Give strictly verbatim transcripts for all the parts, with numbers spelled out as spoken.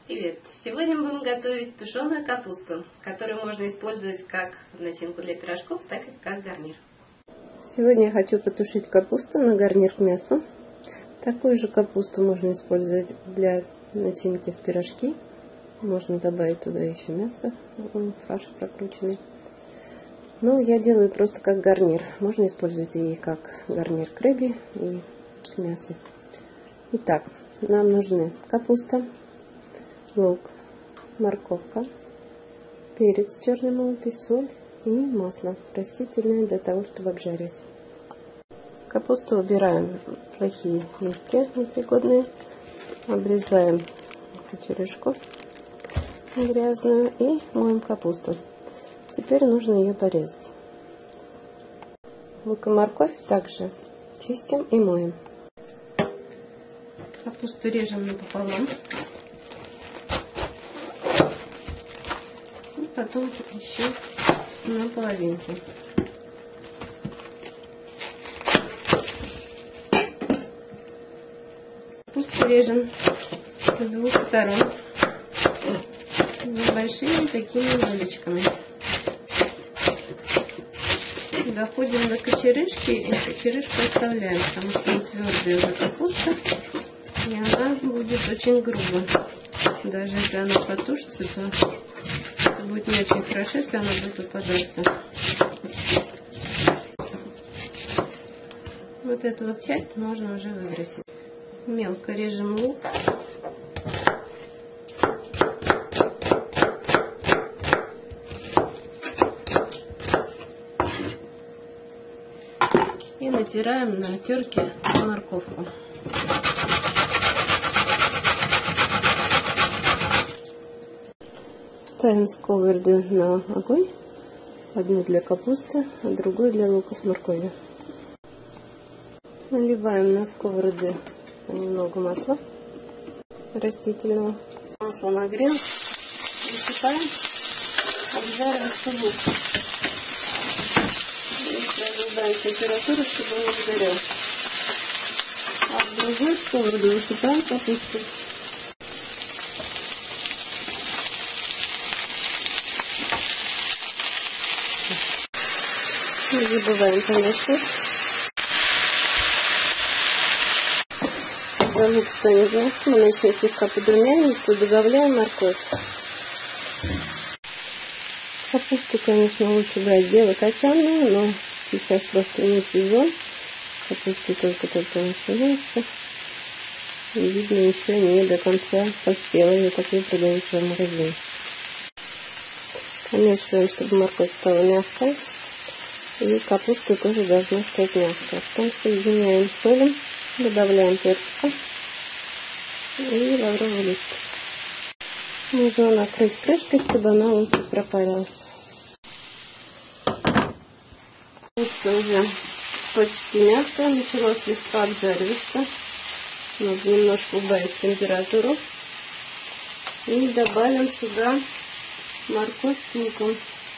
Привет! Сегодня мы будем готовить тушеную капусту, которую можно использовать как начинку для пирожков, так и как гарнир. Сегодня я хочу потушить капусту на гарнир к мясу. Такую же капусту можно использовать для начинки в пирожки. Можно добавить туда еще мясо, фарш прокрученный. Но я делаю просто как гарнир. Можно использовать и как гарнир к рыбе и к мясу. Итак, нам нужны капуста, лук, морковка, перец черный молотый, соль и масло растительное для того, чтобы обжаривать. Капусту убираем плохие листья непригодные, обрезаем черешку грязную и моем капусту. Теперь нужно ее порезать. Лук и морковь также чистим и моем. Капусту режем напополам. И потом еще на половинки. Капусту режем с двух сторон небольшими такими булочками. Доходим до кочерышки и кочерышку оставляем, потому что она твердая уже капуста, и она будет очень грубо. Даже если она потушится, то это будет не очень хорошо, если она будет попадаться. Вот эту вот часть можно уже выбросить. Мелко режем лук. И натираем на терке морковку. Ставим сковороду на огонь. Одну для капусты, а другую для лука с морковью. Наливаем на сковороду немного масла растительного. Масло нагрелось. Высыпаем обжариваться лук. Разжигаем температуру, чтобы он не сгорел. А в другую сковороду высыпаем капусту. Не забываем помешать. Когда лук станет мягким, он начнет слегка подрумяниваться, добавляем морковь. Капусту, конечно, лучше брать белокочанную, но сейчас просто не сезон. Капуста только-только начинается. И видно, еще не до конца поспела. Ее такие продаются в магазине. Помешиваем, чтобы морковь стала мягкой. И капуста тоже должна стать мягкой. Потом соединяем солью, добавляем перчика и лавровый лист. Нужно накрыть крышкой, чтобы она лучше пропарилась. Капуста уже почти мягкая, начала слегка обжариваться. Нужно немножко убавить температуру. И добавим сюда морковь с луком.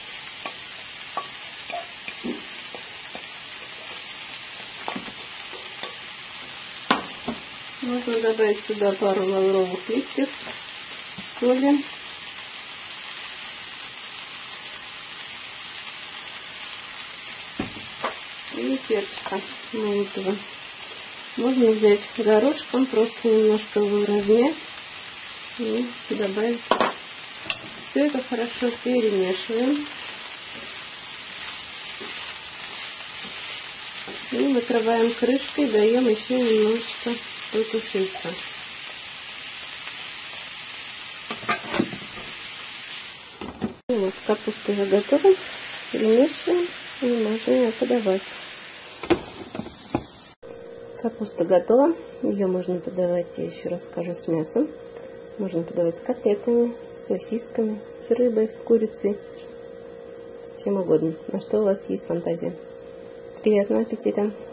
Можно добавить сюда пару лавровых листьев, соли. И перчика молотого. Можно взять горошком, просто немножко его размять и добавить. Все это хорошо перемешиваем. И накрываем крышкой, даем еще немножечко потушиться. И вот капуста уже готова. Перемешиваем и можно ее подавать. Капуста готова. Ее можно подавать, я еще раз скажу, с мясом. Можно подавать с котлетами, с сосисками, с рыбой, с курицей, с чем угодно. На что у вас есть фантазия. Приятного аппетита!